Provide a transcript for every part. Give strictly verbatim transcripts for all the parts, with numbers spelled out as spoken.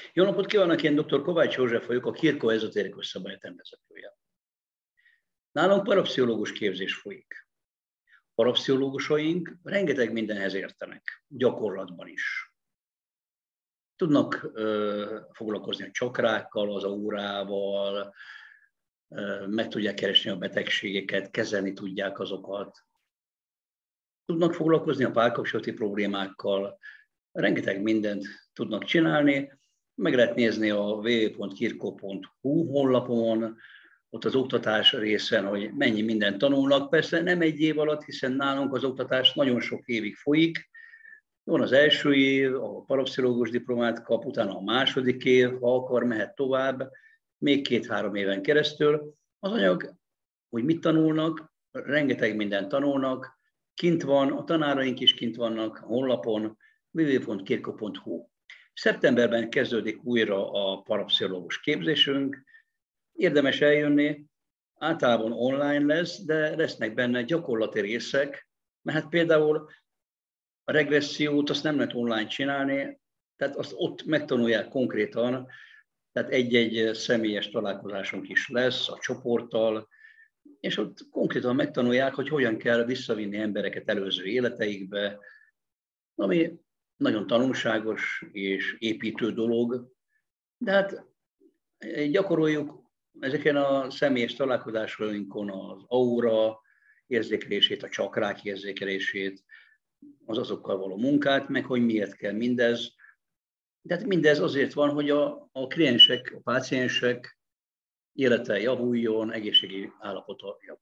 Jó napot kívánok, én dr. Kovács József vagyok, a Kirko Ezotérikus Szabályegyetem vezetője. Nálunk parapszichológus képzés folyik. Parapszichológusaink rengeteg mindenhez értenek, gyakorlatban is. Tudnak ö, foglalkozni a csakrákkal, az aurával, ö, meg tudják keresni a betegségeket, kezelni tudják azokat. Tudnak foglalkozni a párkapcsolati problémákkal, rengeteg mindent tudnak csinálni. Meg lehet nézni a double-u double-u double-u pont kirko pont hu honlapon, ott az oktatás részen, hogy mennyi mindent tanulnak. Persze nem egy év alatt, hiszen nálunk az oktatás nagyon sok évig folyik. Van az első év, a parapszichológus diplomát kap, utána a második év, ha akar, mehet tovább, még két-három éven keresztül. Az anyag, hogy mit tanulnak, rengeteg mindent tanulnak, kint van, a tanáraink is kint vannak a honlapon, double-u double-u double-u pont kirko pont hu. Szeptemberben kezdődik újra a parapszichológus képzésünk. Érdemes eljönni, általában online lesz, de lesznek benne gyakorlati részek, mert hát például a regressziót azt nem lehet online csinálni, tehát azt ott megtanulják konkrétan, tehát egy-egy személyes találkozásunk is lesz a csoporttal, és ott konkrétan megtanulják, hogy hogyan kell visszavinni embereket előző életeikbe, ami nagyon tanulságos és építő dolog, de hát gyakoroljuk ezeken a személyes találkozásainkon az aura érzékelését, a csakrák érzékelését, az azokkal való munkát, meg hogy miért kell mindez. De hát mindez azért van, hogy a, a kliensek, a páciensek élete javuljon, egészségi állapota javuljon.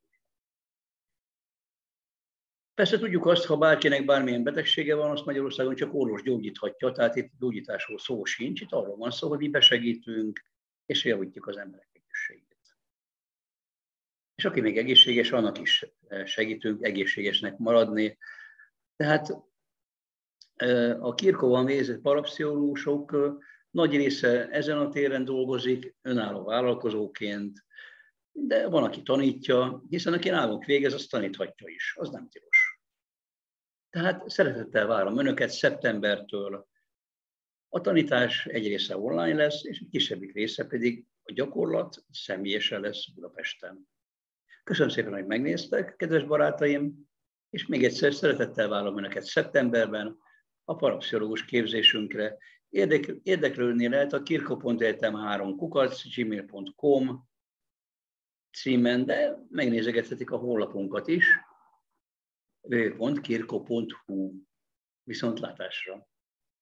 Persze tudjuk azt, ha bárkinek bármilyen betegsége van, azt Magyarországon csak orvos gyógyíthatja, tehát itt gyógyításról szó sincs, itt arról van szó, hogy mi besegítünk, és javítjuk az emberek egészségét. És aki még egészséges, annak is segítünk egészségesnek maradni. Tehát a Kirkóban végzett parapszichológusok nagy része ezen a téren dolgozik, önálló vállalkozóként, de van, aki tanítja, hiszen aki nálunk végez, az taníthatja is, az nem tilos. Tehát szeretettel várom önöket szeptembertől. A tanítás egy része online lesz, és egy kisebbik része pedig a gyakorlat személyesen lesz Budapesten. Köszönöm szépen, hogy megnéztek, kedves barátaim, és még egyszer szeretettel várom önöket szeptemberben a parapszichológus képzésünkre. Érdek, érdeklődni lehet a kirko pont egyetem három kukac gmail pont com címen, de megnézegethetik a honlapunkat is, double-u double-u double-u pont kirko pont hu. Viszontlátásra!